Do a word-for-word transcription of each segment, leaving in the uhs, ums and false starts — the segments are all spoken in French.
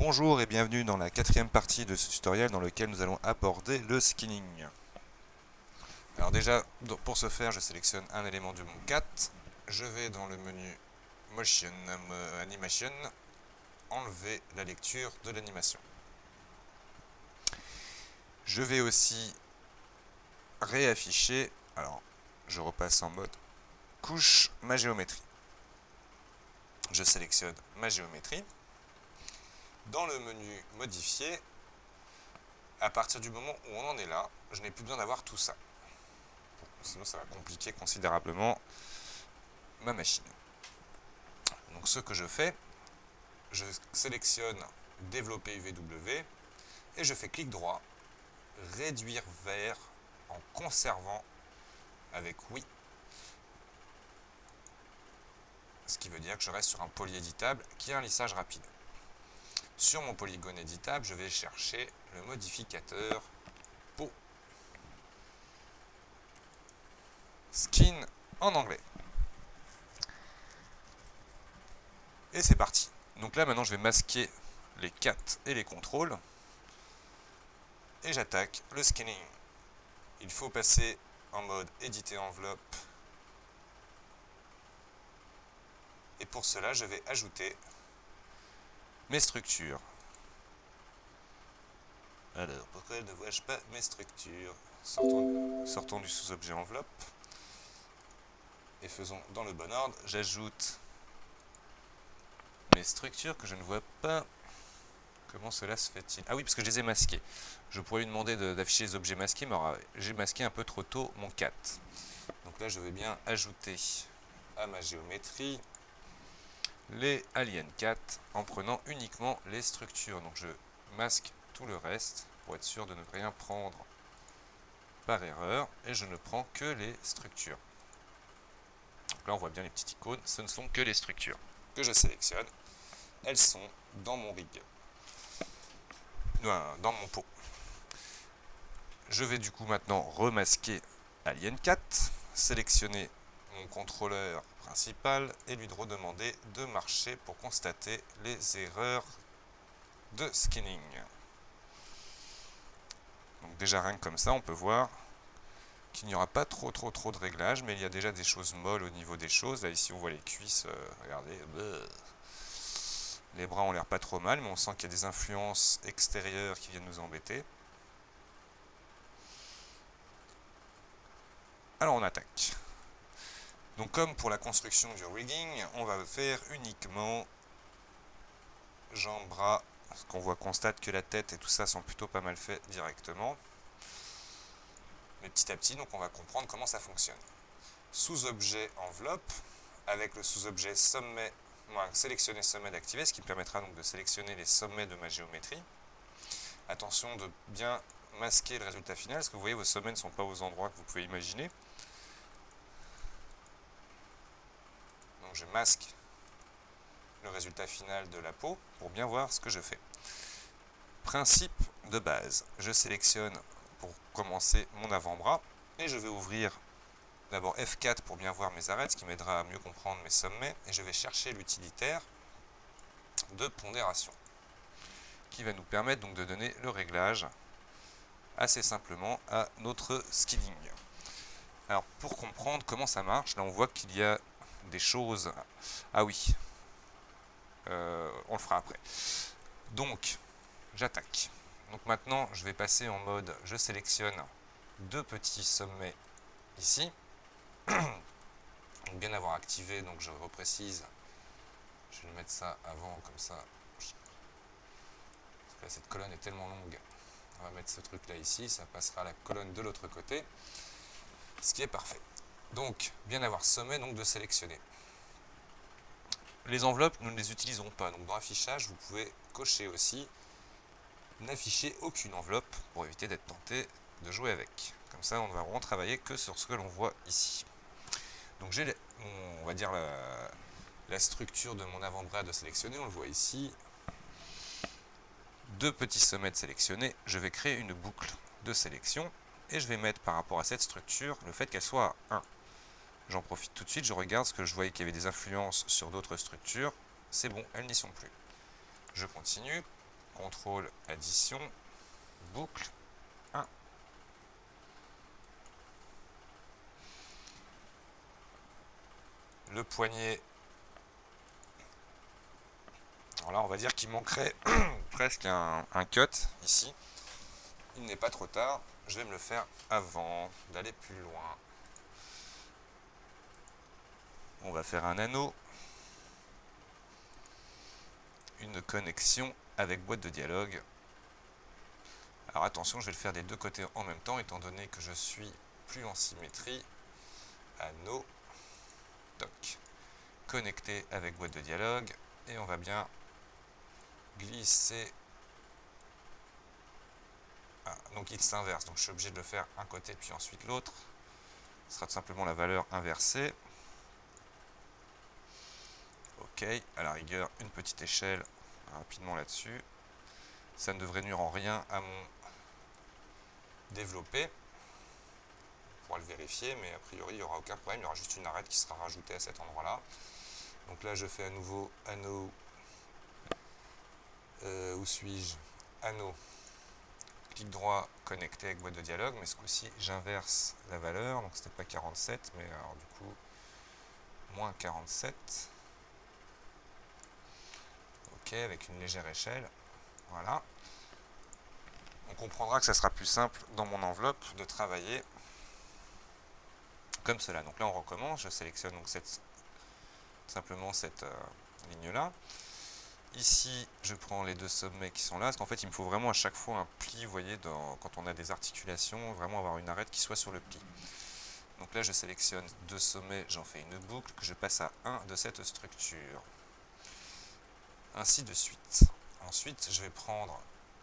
Bonjour et bienvenue dans la quatrième partie de ce tutoriel dans lequel nous allons aborder le skinning. Alors déjà, pour ce faire, je sélectionne un élément du monde quatre, je vais dans le menu Motion, euh, Animation, enlever la lecture de l'animation. Je vais aussi réafficher, alors je repasse en mode couche, ma géométrie. Je sélectionne ma géométrie. Dans le menu modifier, à partir du moment où on en est là, je n'ai plus besoin d'avoir tout ça. Sinon ça va compliquer considérablement ma machine. Donc ce que je fais, je sélectionne développer U V W et je fais clic droit, réduire vers en conservant avec oui. Ce qui veut dire que je reste sur un poly éditable qui a un lissage rapide. Sur mon polygone éditable, je vais chercher le modificateur peau. Skin en anglais. Et c'est parti. Donc là maintenant je vais masquer les quatre et les contrôles. Et j'attaque le skinning. Il faut passer en mode éditer enveloppe. Et pour cela je vais ajouter mes structures. Alors, pourquoi ne vois-je pas mes structures? Sortons, sortons du sous-objet enveloppe. Et faisons dans le bon ordre. J'ajoute mes structures que je ne vois pas. Comment cela se fait-il? Ah oui, parce que je les ai masqués. Je pourrais lui demander d'afficher les objets masqués, mais j'ai masqué un peu trop tôt mon quatre. Donc là, je vais bien ajouter à ma géométrie les aliens quatre en prenant uniquement les structures. Donc je masque tout le reste pour être sûr de ne rien prendre par erreur. Et je ne prends que les structures. Donc là, on voit bien les petites icônes. Ce ne sont que les structures que je sélectionne. Elles sont dans mon rig. Dans mon pot. Je vais du coup maintenant remasquer Alien quatre, sélectionner mon contrôleur principal et lui redemander de marcher pour constater les erreurs de skinning. Donc déjà rien que comme ça, on peut voir qu'il n'y aura pas trop trop trop de réglages, mais il y a déjà des choses molles au niveau des choses. Là ici on voit les cuisses, euh, regardez, bleu. Les bras ont l'air pas trop mal, mais on sent qu'il y a des influences extérieures qui viennent nous embêter. Alors on attaque. Donc comme pour la construction du rigging, on va faire uniquement jambes, bras, parce qu'on voit, constate que la tête et tout ça sont plutôt pas mal faits directement. Mais petit à petit, donc on va comprendre comment ça fonctionne. Sous-objet enveloppe, avec le sous-objet sommet, moi, sélectionner sommet d'activer, ce qui me permettra donc de sélectionner les sommets de ma géométrie. Attention de bien masquer le résultat final, parce que vous voyez, vos sommets ne sont pas aux endroits que vous pouvez imaginer. Donc je masque le résultat final de la peau pour bien voir ce que je fais. Principe de base, je sélectionne pour commencer mon avant-bras et je vais ouvrir d'abord F quatre pour bien voir mes arêtes, ce qui m'aidera à mieux comprendre mes sommets, et je vais chercher l'utilitaire de pondération qui va nous permettre donc de donner le réglage assez simplement à notre skinning. Alors pour comprendre comment ça marche, là on voit qu'il y a des choses. Ah oui, euh, on le fera après. Donc j'attaque. Donc maintenant je vais passer en mode je sélectionne deux petits sommets ici. Donc bien avoir activé, donc je reprécise. Je vais mettre ça avant comme ça. Parce que là, cette colonne est tellement longue. On va mettre ce truc là ici, ça passera à la colonne de l'autre côté. Ce qui est parfait. Donc bien avoir sommet, donc de sélectionner. Les enveloppes, nous ne les utiliserons pas. Donc dans affichage, vous pouvez cocher aussi n'afficher aucune enveloppe pour éviter d'être tenté de jouer avec. Comme ça, on ne va vraiment travailler que sur ce que l'on voit ici. Donc j'ai, on va dire, la, la structure de mon avant-bras de sélectionner. On le voit ici. Deux petits sommets de sélectionner. Je vais créer une boucle de sélection et je vais mettre par rapport à cette structure le fait qu'elle soit à un. J'en profite tout de suite, je regarde ce que je voyais qu'il y avait des influences sur d'autres structures. C'est bon, elles n'y sont plus. Je continue. contrôle, addition, boucle, un. Le poignet, alors là on va dire qu'il manquerait presque un, un cut ici. Il n'est pas trop tard, je vais me le faire avant d'aller plus loin. On va faire un anneau, une connexion avec boîte de dialogue. Alors attention, je vais le faire des deux côtés en même temps, étant donné que je suis plus en symétrie. Anneau, toc, connecté avec boîte de dialogue, et on va bien glisser. Ah, donc il s'inverse, donc je suis obligé de le faire un côté puis ensuite l'autre. Ce sera tout simplement la valeur inversée. Ok, à la rigueur, une petite échelle rapidement là-dessus. Ça ne devrait nuire en rien à mon développé. On pourra le vérifier, mais a priori il n'y aura aucun problème, il y aura juste une arête qui sera rajoutée à cet endroit-là. Donc là je fais à nouveau anneau, euh, où suis-je? Anneau, clic droit, connecté avec boîte de dialogue, mais ce coup-ci j'inverse la valeur, donc c'était pas quarante-sept, mais alors du coup, moins quarante-sept. Ok, avec une légère échelle, voilà. On comprendra que ça sera plus simple dans mon enveloppe de travailler comme cela. Donc là on recommence, je sélectionne donc cette, simplement cette euh, ligne-là. Ici, je prends les deux sommets qui sont là, parce qu'en fait, il me faut vraiment à chaque fois un pli, vous voyez, dans, quand on a des articulations, vraiment avoir une arête qui soit sur le pli. Donc là, je sélectionne deux sommets, j'en fais une boucle, que je passe à un de cette structure. Ainsi de suite. Ensuite, je vais prendre...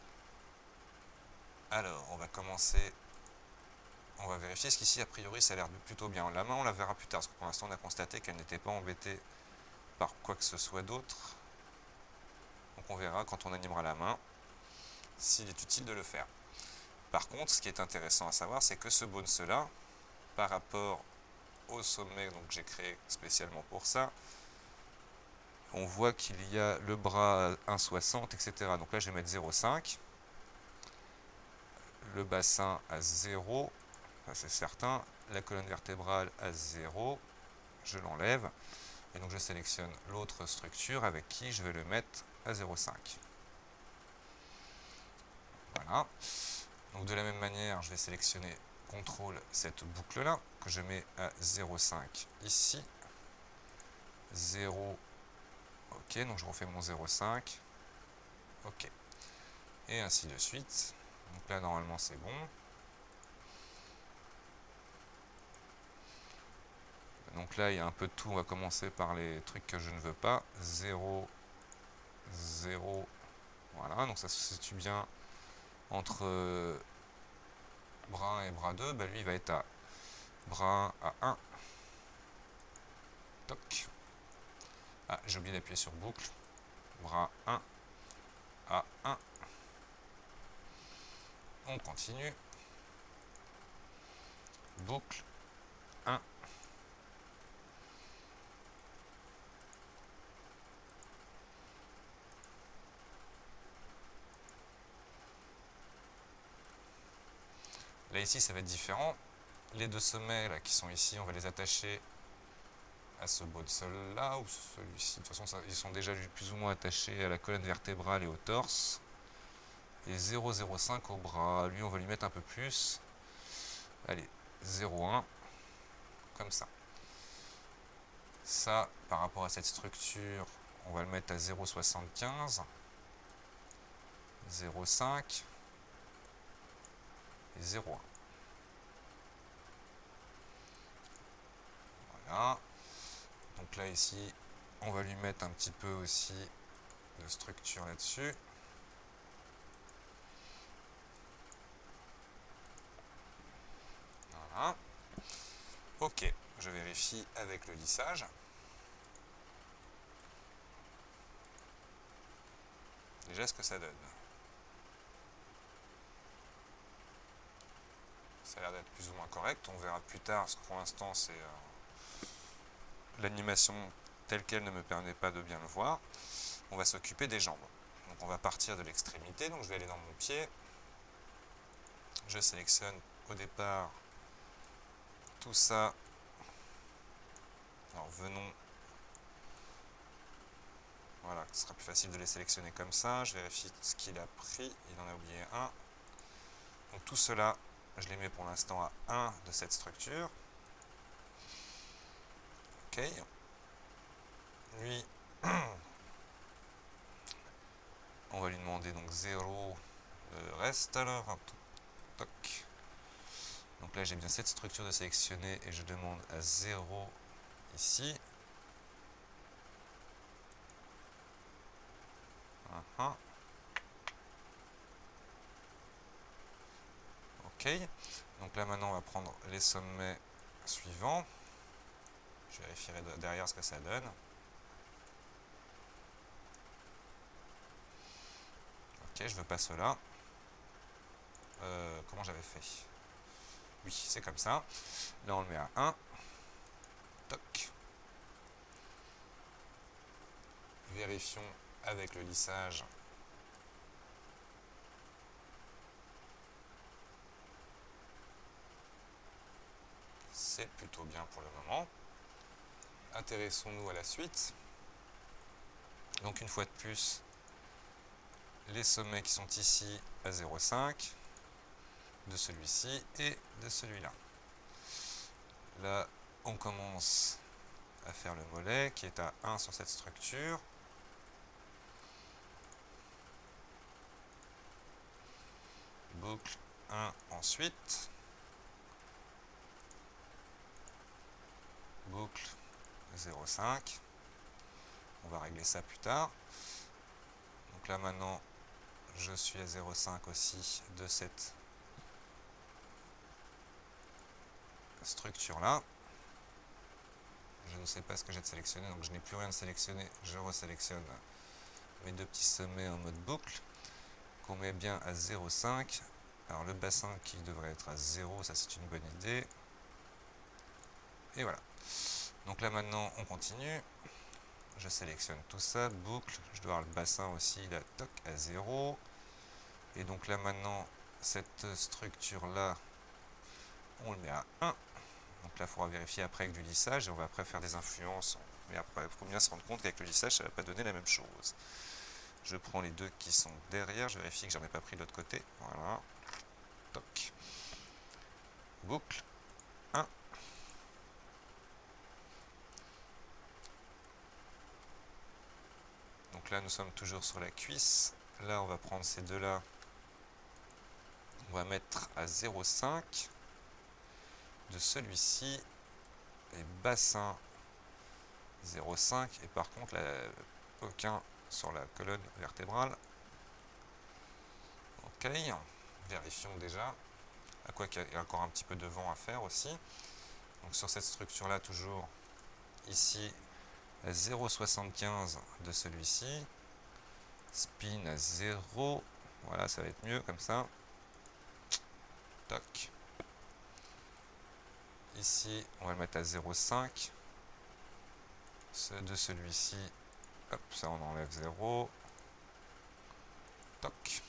Alors, on va commencer... On va vérifier, ce qu'ici, a priori, ça a l'air plutôt bien. La main, on la verra plus tard, parce que pour l'instant, on a constaté qu'elle n'était pas embêtée par quoi que ce soit d'autre. Donc on verra quand on animera la main s'il est utile de le faire. Par contre, ce qui est intéressant à savoir, c'est que ce bounce-là, par rapport au sommet que j'ai créé spécialement pour ça, on voit qu'il y a le bras à un virgule soixante, et cetera. Donc là, je vais mettre zéro virgule cinq. Le bassin à zéro, c'est certain. La colonne vertébrale à zéro, je l'enlève. Et donc je sélectionne l'autre structure avec qui je vais le mettre à zéro virgule cinq. Voilà. Donc de la même manière, je vais sélectionner contrôle cette boucle-là, que je mets à zéro virgule cinq ici. zéro. Ok, donc je refais mon zéro virgule cinq. Ok. Et ainsi de suite. Donc là, normalement, c'est bon. Donc là, il y a un peu de tout. On va commencer par les trucs que je ne veux pas. zéro, zéro. Voilà, donc ça se situe bien entre euh, bras un et bras deux. Bah, lui, il va être à bras un à un. Toc. Ah, j'ai oublié d'appuyer sur boucle. Bras un à un. On continue. Boucle un. Là, ici, ça va être différent. Les deux sommets là, qui sont ici, on va les attacher à ce beau de sol là, ou celui-ci. De toute façon, ça, ils sont déjà plus ou moins attachés à la colonne vertébrale et au torse. Et zéro virgule zéro cinq au bras. Lui, on va lui mettre un peu plus. Allez, zéro virgule un. Comme ça. Ça, par rapport à cette structure, on va le mettre à zéro virgule soixante-quinze. zéro virgule cinq. Et zéro virgule un. Voilà. Donc là, ici, on va lui mettre un petit peu aussi de structure là-dessus. Voilà. Ok, je vérifie avec le lissage. Déjà, ce que ça donne. Ça a l'air d'être plus ou moins correct. On verra plus tard, parce que pour l'instant, c'est euh, l'animation telle qu'elle ne me permet pas de bien le voir. On va s'occuper des jambes. Donc on va partir de l'extrémité, donc je vais aller dans mon pied. Je sélectionne au départ tout ça. Alors venons, voilà, ce sera plus facile de les sélectionner comme ça. Je vérifie ce qu'il a pris, il en a oublié un. Donc tout cela, je les mets pour l'instant à un de cette structure. Ok. Lui, on va lui demander donc zéro le reste alors. Toc. Donc là j'ai bien cette structure de sélectionner et je demande à zéro ici. Uh-huh. Ok. Donc là maintenant on va prendre les sommets suivants. Je vérifierai derrière ce que ça donne. Ok, je veux pas cela. Euh, comment j'avais fait? Oui, c'est comme ça. Là, on le met à un. Toc. Vérifions avec le lissage. C'est plutôt bien pour le moment. Intéressons-nous à la suite. Donc, une fois de plus, les sommets qui sont ici à zéro virgule cinq, de celui-ci et de celui-là. Là, on commence à faire le mollet qui est à un sur cette structure. Boucle un ensuite. Boucle zéro virgule cinq. On va régler ça plus tard. Donc là maintenant, je suis à zéro virgule cinq aussi de cette structure là. Je ne sais pas ce que j'ai de sélectionné, donc je n'ai plus rien de sélectionné. Je resélectionne mes deux petits sommets en mode boucle, qu'on met bien à zéro virgule cinq. Alors le bassin qui devrait être à zéro, ça c'est une bonne idée. Et voilà. Donc là maintenant, on continue. Je sélectionne tout ça, boucle. Je dois avoir le bassin aussi, là, toc, à zéro. Et donc là maintenant, cette structure-là, on le met à un. Donc là, il faudra vérifier après avec du lissage et on va après faire des influences. Mais après, il faut bien se rendre compte qu'avec le lissage, ça ne va pas donner la même chose. Je prends les deux qui sont derrière, je vérifie que j'en ai pas pris de l'autre côté. Voilà. Toc. Boucle. un. Donc là, nous sommes toujours sur la cuisse. Là, on va prendre ces deux-là. On va mettre à zéro virgule cinq de celui-ci. Et bassin zéro virgule cinq. Et par contre, là, aucun sur la colonne vertébrale. Ok. Vérifions déjà. À quoi qu'il y a encore un petit peu de vent à faire aussi. Donc sur cette structure-là, toujours ici, à zéro virgule soixante-quinze de celui-ci. Spin à zéro. Voilà, ça va être mieux comme ça. Toc. Ici, on va le mettre à zéro virgule cinq. Ce de celui-ci, hop, ça on enlève zéro. Toc.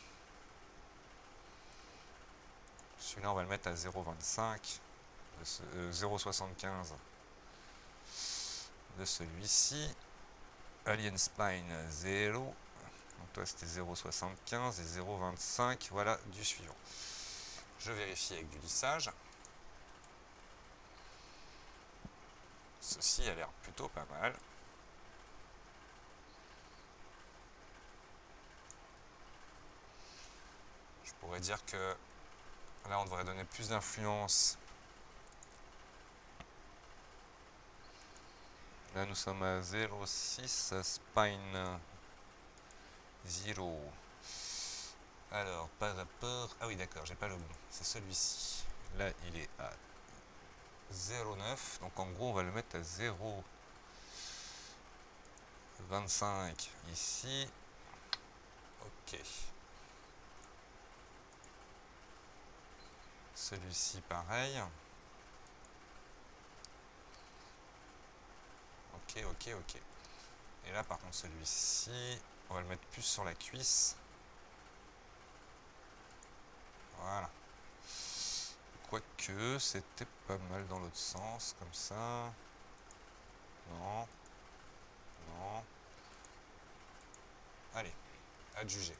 Celui-là, on va le mettre à zéro virgule vingt-cinq. Euh, zéro virgule soixante-quinze de celui-ci. Alien Spine zéro. Donc toi, c'était zéro virgule soixante-quinze et zéro virgule vingt-cinq. Voilà du suivant. Je vérifie avec du lissage. Ceci a l'air plutôt pas mal. Je pourrais dire que là, on devrait donner plus d'influence. Là, nous sommes à zéro virgule six, spine zéro. Alors, par rapport... Ah oui, d'accord, j'ai pas le bon. C'est celui-ci. Là, il est à zéro virgule neuf. Donc, en gros, on va le mettre à zéro virgule vingt-cinq ici. Ok. Celui-ci, pareil. Ok, ok, ok. Et là, par contre, celui-ci, On va le mettre plus sur la cuisse. Voilà. Quoique, c'était pas mal dans l'autre sens, comme ça. Non. Non. Allez, à juger.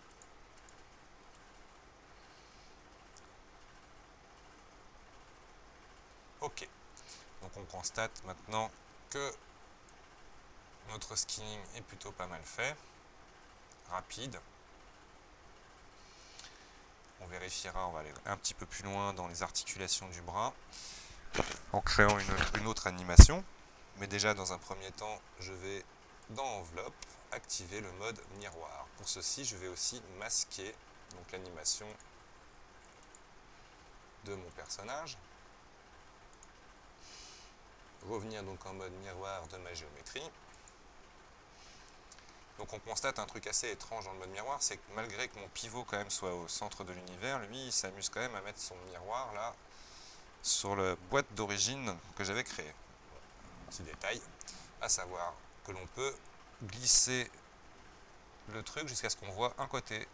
Ok. Donc on constate maintenant que notre skinning est plutôt pas mal fait. Rapide. On vérifiera, on va aller un petit peu plus loin dans les articulations du bras en créant une, une autre animation. Mais déjà, dans un premier temps, je vais dans enveloppe activer le mode miroir. Pour ceci, je vais aussi masquer donc l'animation de mon personnage. Revenir donc en mode miroir de ma géométrie. Donc on constate un truc assez étrange dans le mode miroir, c'est que malgré que mon pivot quand même soit au centre de l'univers, lui il s'amuse quand même à mettre son miroir là sur la boîte d'origine que j'avais créée. Petit détail, à savoir que l'on peut glisser le truc jusqu'à ce qu'on voit un côté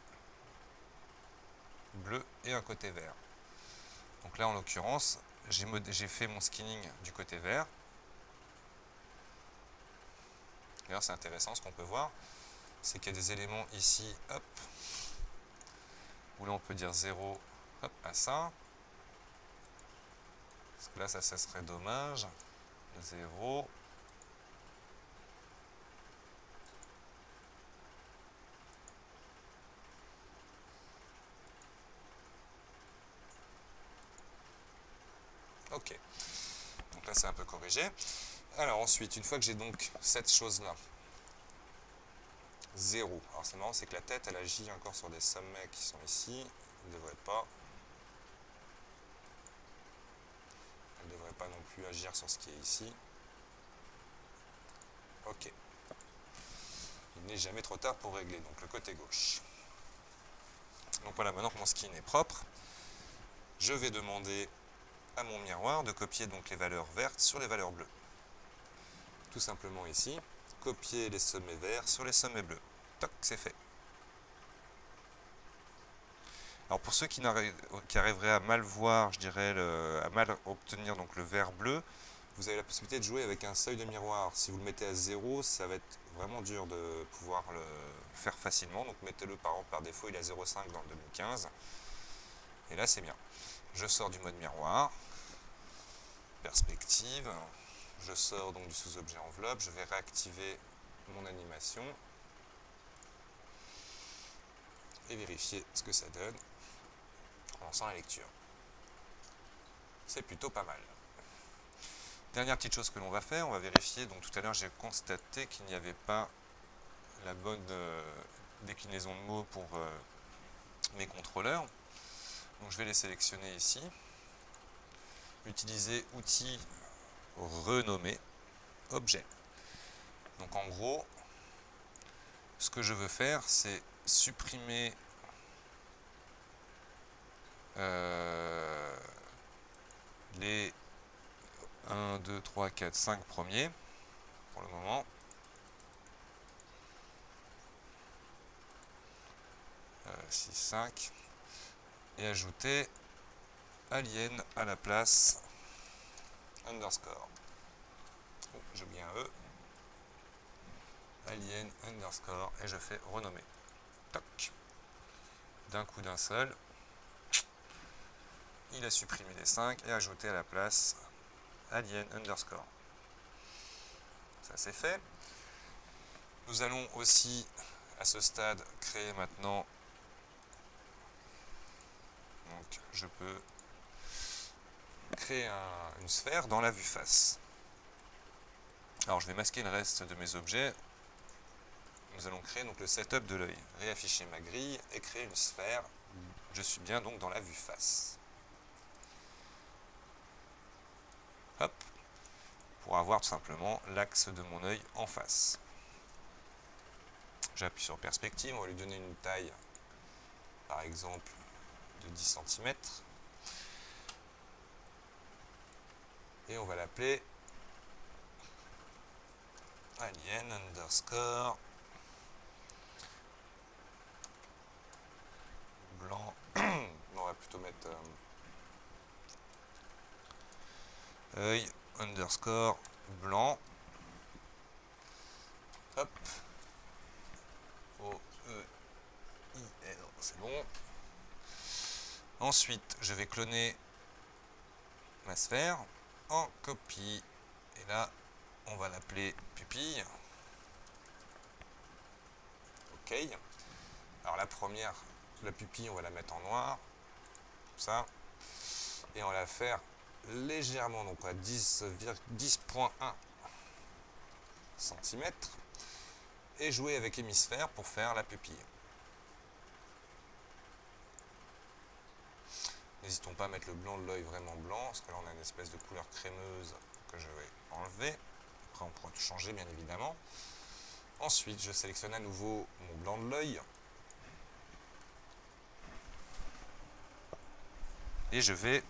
bleu et un côté vert. Donc là en l'occurrence, j'ai fait mon skinning du côté vert. D'ailleurs c'est intéressant, ce qu'on peut voir, c'est qu'il y a des éléments ici, hop, où là on peut dire zéro, hop, à ça. Parce que là, ça, ça serait dommage. zéro. Ok. Donc là, c'est un peu corrigé. Alors ensuite, une fois que j'ai donc cette chose-là, zéro. Alors c'est marrant, c'est que la tête, elle agit encore sur des sommets qui sont ici. Elle ne devrait pas. Elle ne devrait pas non plus agir sur ce qui est ici. Ok. Il n'est jamais trop tard pour régler, donc le côté gauche. Donc voilà, maintenant que mon skin est propre, je vais demander à mon miroir de copier donc les valeurs vertes sur les valeurs bleues. Tout simplement ici, copier les sommets verts sur les sommets bleus. Toc, c'est fait. Alors pour ceux qui, qui arriveraient à mal voir, je dirais, le, à mal obtenir donc le vert bleu, vous avez la possibilité de jouer avec un seuil de miroir. Si vous le mettez à zéro, ça va être vraiment dur de pouvoir le faire facilement. Donc mettez-le par exemple par défaut, il est à zéro virgule cinq dans le deux mille quinze. Et là c'est bien. Je sors du mode miroir, perspective, je sors donc du sous-objet enveloppe, je vais réactiver mon animation et vérifier ce que ça donne en lançant la lecture. C'est plutôt pas mal. Dernière petite chose que l'on va faire, on va vérifier, donc tout à l'heure j'ai constaté qu'il n'y avait pas la bonne euh, déclinaison de mots pour euh, mes contrôleurs. Donc je vais les sélectionner ici. Utiliser outil renommer objet. Donc en gros, ce que je veux faire, c'est supprimer euh, les un, deux, trois, quatre, cinq premiers pour le moment. Euh, six, cinq. Et ajouter alien à la place underscore. Oh, j'ai oublié un E. Alien underscore et je fais renommer. Toc. D'un coup d'un seul. Il a supprimé les cinq et ajouté à la place alien underscore. Ça c'est fait. Nous allons aussi à ce stade créer maintenant, donc je peux créer un, une sphère dans la vue face. Alors je vais masquer le reste de mes objets. Nous allons créer donc le setup de l'œil, réafficher ma grille et créer une sphère. Je suis bien donc dans la vue face. Hop, pour avoir tout simplement l'axe de mon œil en face. J'appuie sur perspective, on va lui donner une taille, par exemple, de dix centimètres. Et on va l'appeler alien underscore mettre euh, œil underscore blanc. Hop. O E I L, c'est bon. Ensuite, je vais cloner ma sphère en copie. Et là, on va l'appeler pupille. OK. Alors la première, la pupille, on va la mettre en noir. Comme ça. Et on va la faire légèrement, donc à dix virgule un centimètres. Et jouer avec hémisphère pour faire la pupille. N'hésitons pas à mettre le blanc de l'œil vraiment blanc, parce que là on a une espèce de couleur crémeuse que je vais enlever. Après on pourra tout changer bien évidemment. Ensuite je sélectionne à nouveau mon blanc de l'œil. Et je vais,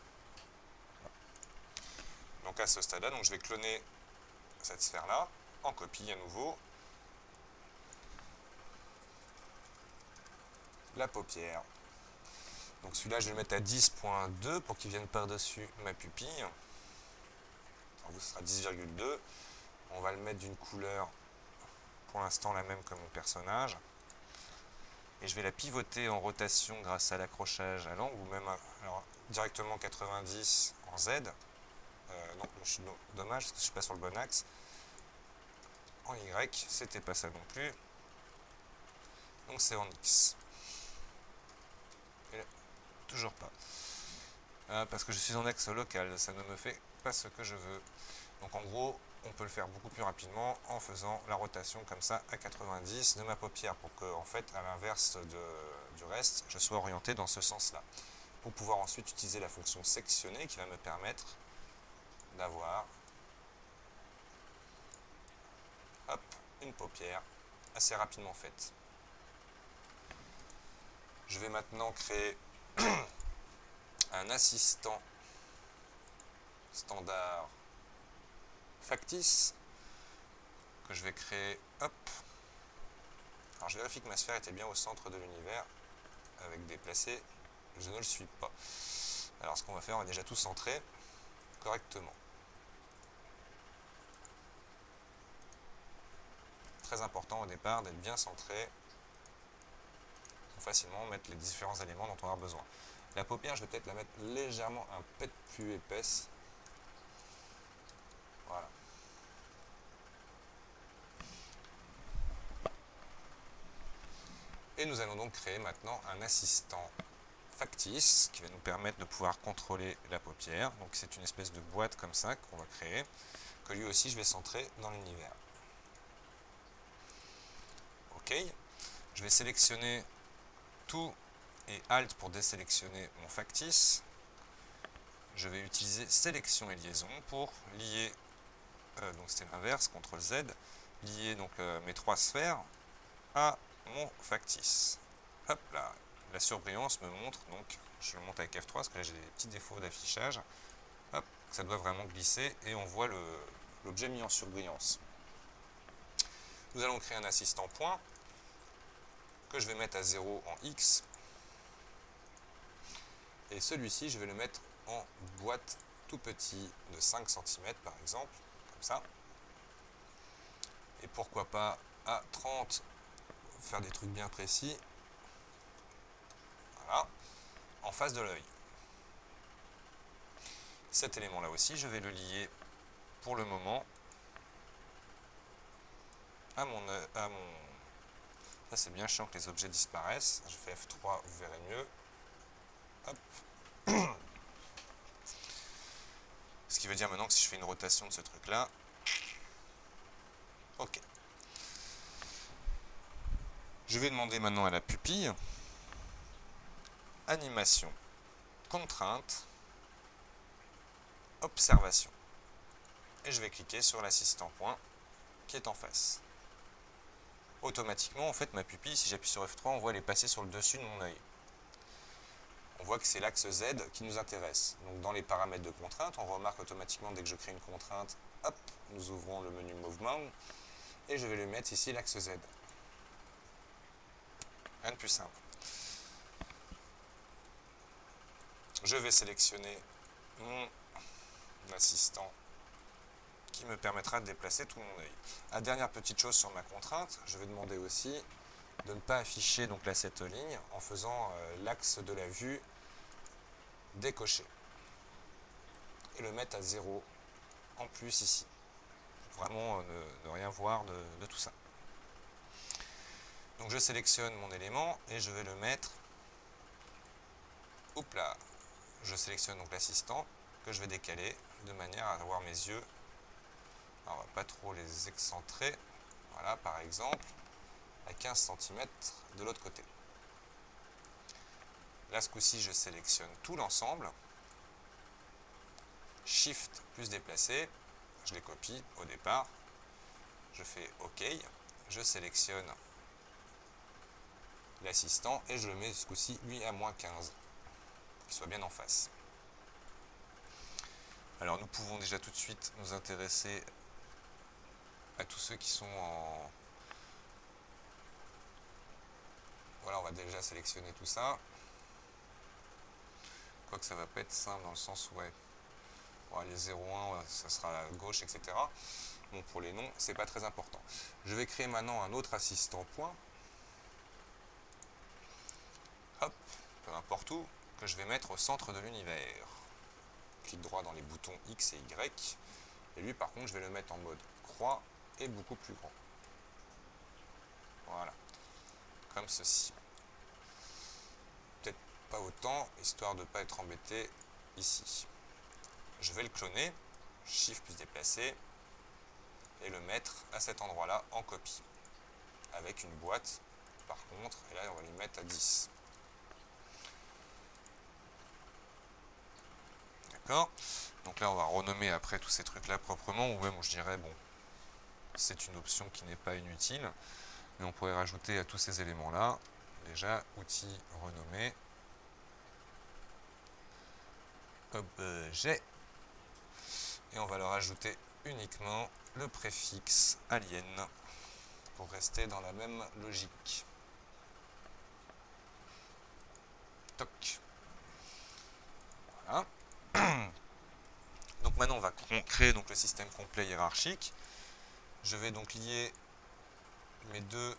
donc à ce stade-là, donc je vais cloner cette sphère-là, en copie à nouveau. La paupière. Donc celui-là, je vais le mettre à dix virgule deux pour qu'il vienne par-dessus ma pupille. Alors vous, ce sera dix virgule deux. On va le mettre d'une couleur, pour l'instant, la même que mon personnage. Et je vais la pivoter en rotation grâce à l'accrochage à l'angle, ou même alors, directement quatre-vingt-dix en Z. Euh, non, je suis dommage, parce que je ne suis pas sur le bon axe. En Y, c'était pas ça non plus. Donc c'est en X. Et là, toujours pas. Euh, parce que je suis en axe local, ça ne me fait pas ce que je veux. Donc en gros, on peut le faire beaucoup plus rapidement en faisant la rotation comme ça à quatre-vingt-dix de ma paupière, pour que, en fait, à l'inverse du reste, je sois orienté dans ce sens-là. Pour pouvoir ensuite utiliser la fonction sectionner qui va me permettre d'avoir hop, une paupière assez rapidement faite. Je vais maintenant créer un assistant standard factice que je vais créer. Hop. Alors je vérifie que ma sphère était bien au centre de l'univers avec déplacé. Je ne le suis pas. Alors ce qu'on va faire, on va déjà tout centrer correctement. Très important au départ d'être bien centré pour facilement mettre les différents éléments dont on aura besoin. La paupière, je vais peut-être la mettre légèrement un peu plus épaisse. Voilà. Et nous allons donc créer maintenant un assistant factice qui va nous permettre de pouvoir contrôler la paupière. Donc c'est une espèce de boîte comme ça qu'on va créer, que lui aussi je vais centrer dans l'univers. OK. Je vais sélectionner tout et Alt pour désélectionner mon factice. Je vais utiliser sélection et liaison pour lier, euh, donc c'était l'inverse, contrôle Z, lier donc euh, mes trois sphères à mon factice. Hop là, la surbrillance me montre, donc je le monte avec F trois parce que là j'ai des petits défauts d'affichage. Hop, ça doit vraiment glisser et on voit l'objet mis en surbrillance. Nous allons créer un assistant point que je vais mettre à zéro en X. Et celui-ci, je vais le mettre en boîte tout petit de cinq centimètres par exemple, comme ça. Et pourquoi pas à trente, faire des trucs bien précis. Voilà, en face de l'œil. Cet élément-là aussi, je vais le lier pour le moment à mon... À mon... Là, c'est bien chiant que les objets disparaissent. Je fais F trois, vous verrez mieux. Hop. Ce qui veut dire maintenant que si je fais une rotation de ce truc-là, OK. Je vais demander maintenant à la pupille, animation, contrainte, observation. Et je vais cliquer sur l'assistant point qui est en face. Automatiquement, en fait, ma pupille, si j'appuie sur F trois, on voit elle est passer sur le dessus de mon œil. On voit que c'est l'axe Z qui nous intéresse. Donc dans les paramètres de contrainte, on remarque automatiquement dès que je crée une contrainte, hop, nous ouvrons le menu mouvement et je vais lui mettre ici l'axe Z. Rien de plus simple. Je vais sélectionner mon assistant qui me permettra de déplacer tout mon œil. La dernière petite chose sur ma contrainte, je vais demander aussi de ne pas afficher donc là cette ligne en faisant euh, l'axe de la vue décoché et le mettre à zéro en plus ici. Vraiment euh, ne, ne rien voir de, de tout ça. Donc je sélectionne mon élément et je vais le mettre. Hop là, je sélectionne donc l'assistant que je vais décaler de manière à avoir mes yeux. Alors, on va pas trop les excentrer. Voilà, par exemple, à quinze centimètres de l'autre côté. Là, ce coup-ci, je sélectionne tout l'ensemble. Shift plus déplacer. Je les copie au départ. Je fais OK. Je sélectionne l'assistant et je le mets ce coup-ci, lui, à moins quinze. Qu'il soit bien en face. Alors, nous pouvons déjà tout de suite nous intéresser à tous ceux qui sont en... Voilà, on va déjà sélectionner tout ça. Quoique ça va pas être simple dans le sens où, ouais, bon, les zéro un, ça sera à gauche, et cetera. Bon, pour les noms, c'est pas très important. Je vais créer maintenant un autre assistant point. Hop, peu importe où, que je vais mettre au centre de l'univers. Clic droit dans les boutons X et Y. Et lui, par contre, je vais le mettre en mode croix et beaucoup plus grand. Voilà. Comme ceci. Peut-être pas autant, histoire de ne pas être embêté ici. Je vais le cloner, Shift plus déplacer, et le mettre à cet endroit-là en copie. Avec une boîte, par contre, et là on va lui mettre à dix. D'accord? Donc là on va renommer après tous ces trucs-là proprement, ou même je dirais, bon, c'est une option qui n'est pas inutile, mais on pourrait rajouter à tous ces éléments-là, déjà, outil renommer, objet, et on va leur ajouter uniquement le préfixe alien pour rester dans la même logique. Toc. Voilà. Donc maintenant on va créer donc le système complet hiérarchique. Je vais donc lier mes deux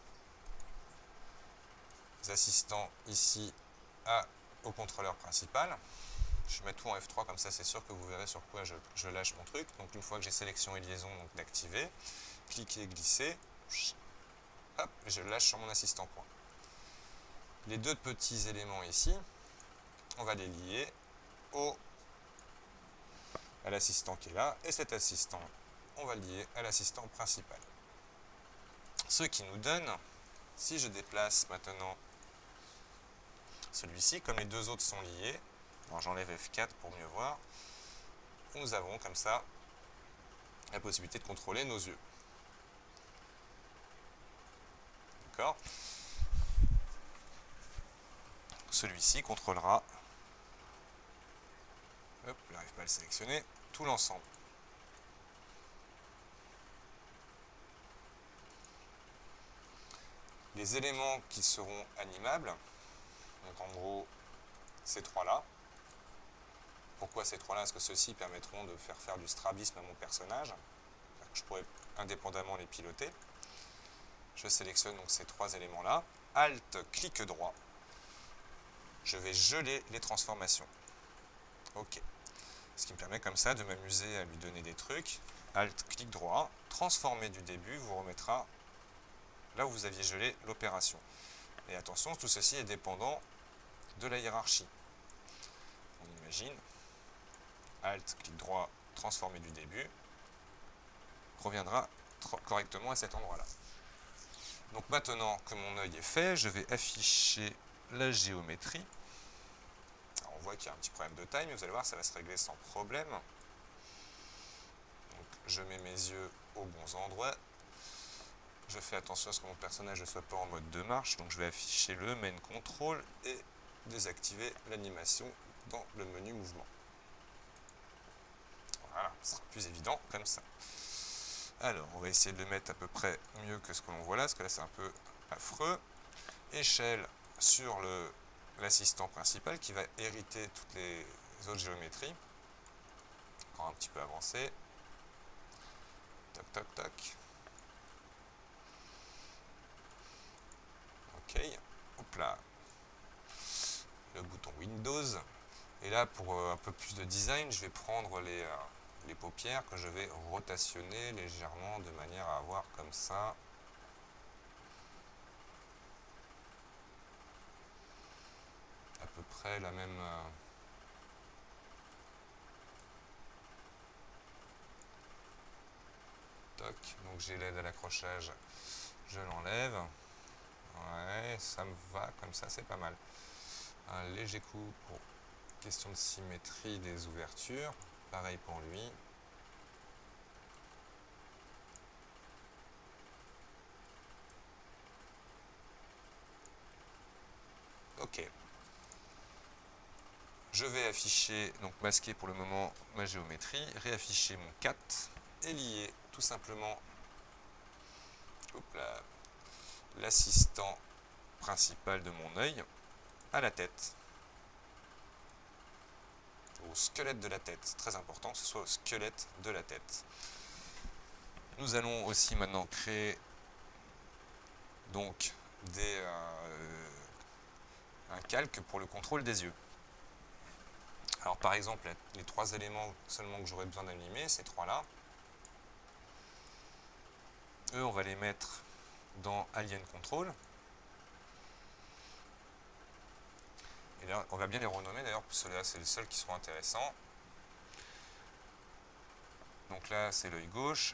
assistants ici à, au contrôleur principal. Je mets tout en F trois, comme ça c'est sûr que vous verrez sur quoi je, je lâche mon truc. Donc une fois que j'ai sélection et liaison d'activer, cliquez, glisser, hop, et je lâche sur mon assistant point. Les deux petits éléments ici, on va les lier au, à l'assistant qui est là, et cet assistant, on va le lier à l'assistant principal. Ce qui nous donne, si je déplace maintenant celui-ci, comme les deux autres sont liés, alors j'enlève F quatre pour mieux voir, nous avons comme ça la possibilité de contrôler nos yeux. D'accord? Celui-ci contrôlera, hop, je n'arrive pas à le sélectionner, tout l'ensemble. Les éléments qui seront animables, donc en gros ces trois-là. Pourquoi ces trois-là? Parce que ceux-ci permettront de faire faire du strabisme à mon personnage. Je pourrais indépendamment les piloter. Je sélectionne donc ces trois éléments-là. Alt, clic droit. Je vais geler les transformations. OK. Ce qui me permet comme ça de m'amuser à lui donner des trucs. Alt, clic droit. Transformer du début vous remettra là où vous aviez gelé l'opération. Et attention, tout ceci est dépendant de la hiérarchie. On imagine. Alt, clic droit, transformer du début, reviendra correctement à cet endroit-là. Donc maintenant que mon œil est fait, je vais afficher la géométrie. Alors on voit qu'il y a un petit problème de taille, mais vous allez voir, ça va se régler sans problème. Donc je mets mes yeux aux bons endroits. Je fais attention à ce que mon personnage ne soit pas en mode de marche, donc je vais afficher le main control et désactiver l'animation dans le menu mouvement. Voilà, ce sera plus évident comme ça. Alors, on va essayer de le mettre à peu près mieux que ce que l'on voit là, parce que là c'est un peu affreux. Échelle sur le l'assistant principal qui va hériter toutes les autres géométries. Encore un petit peu avancé. Tac, tac, tac. Ok. Hop là. Le bouton Windows. Et là, pour un peu plus de design, je vais prendre les, les paupières que je vais rotationner légèrement de manière à avoir comme ça. À peu près la même... Toc. Donc j'ai l'aide à l'accrochage, je l'enlève. Ouais, ça me va, comme ça c'est pas mal. Un léger coup pour question de symétrie des ouvertures. Pareil pour lui. Ok. Je vais afficher, donc masquer pour le moment ma géométrie, réafficher mon quatre et lier tout simplement l'assistant principal de mon œil à la tête. Au squelette de la tête. Très important que ce soit au squelette de la tête. Nous allons aussi maintenant créer donc des, euh, un calque pour le contrôle des yeux. Alors par exemple, les trois éléments seulement que j'aurais besoin d'animer, ces trois-là, eux on va les mettre dans Alien Control. Et là, on va bien les renommer d'ailleurs, ceux-là c'est les seuls qui seront intéressants. Donc là c'est l'œil gauche.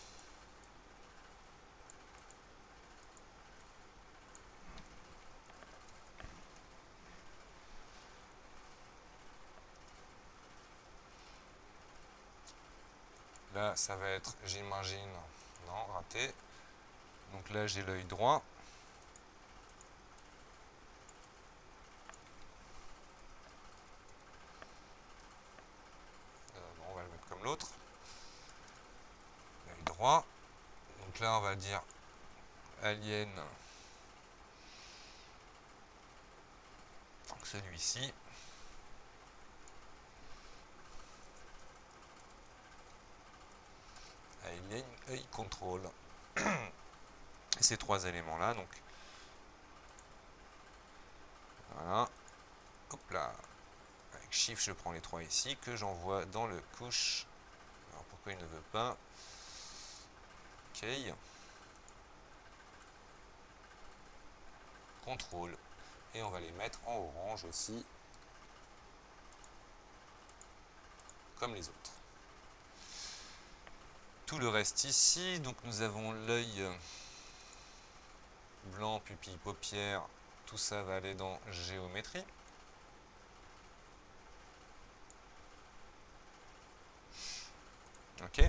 Là, ça va être, j'imagine, non, raté. Donc là, j'ai l'œil droit. Euh, bon, on va le mettre comme l'autre. L'œil droit. Donc là, on va dire Alien. Donc celui-ci. Alien œil contrôle. Et ces trois éléments là, donc voilà, hop là, avec Shift je prends les trois ici, que j'envoie dans le couche. Alors pourquoi il ne veut pas? Ok, contrôle, et on va les mettre en orange aussi, comme les autres. Tout le reste ici, donc nous avons l'œil blanc, pupille, paupière, tout ça va aller dans géométrie. Ok.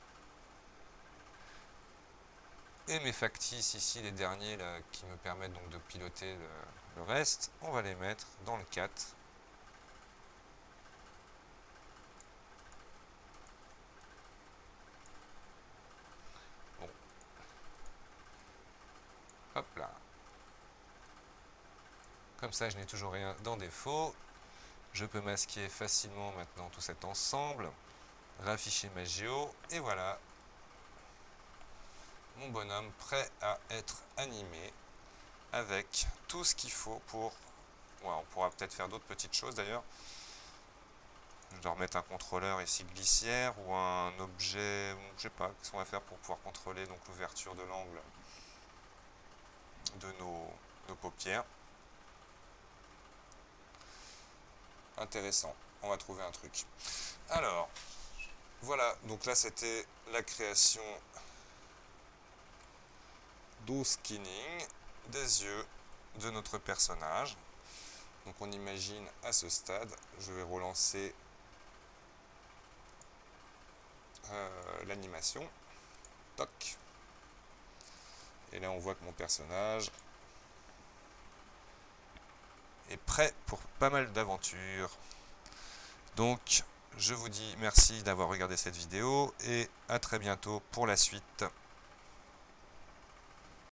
Et mes factices ici, les derniers là, qui me permettent donc de piloter le, le reste, on va les mettre dans le quatre. Bon. Hop là. Comme ça, je n'ai toujours rien dans défaut. Je peux masquer facilement maintenant tout cet ensemble, rafficher ma géo, et voilà. Mon bonhomme prêt à être animé avec tout ce qu'il faut pour... Ouais, on pourra peut-être faire d'autres petites choses d'ailleurs. Je dois remettre un contrôleur ici glissière ou un objet, je sais pas, qu'est-ce qu'on va faire pour pouvoir contrôler donc l'ouverture de l'angle de nos, nos paupières. Intéressant, on va trouver un truc. Alors, voilà, donc là c'était la création du skinning des yeux de notre personnage. Donc on imagine à ce stade, je vais relancer euh, l'animation. Toc. Et là on voit que mon personnage est prêt pour pas mal d'aventures. Donc je vous dis merci d'avoir regardé cette vidéo et à très bientôt pour la suite.